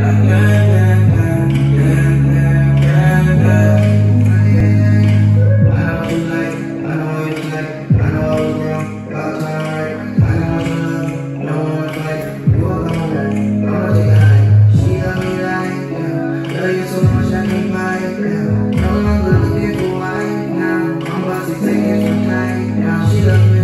No longer looking for white now. I'm about to take it from night now. She love me.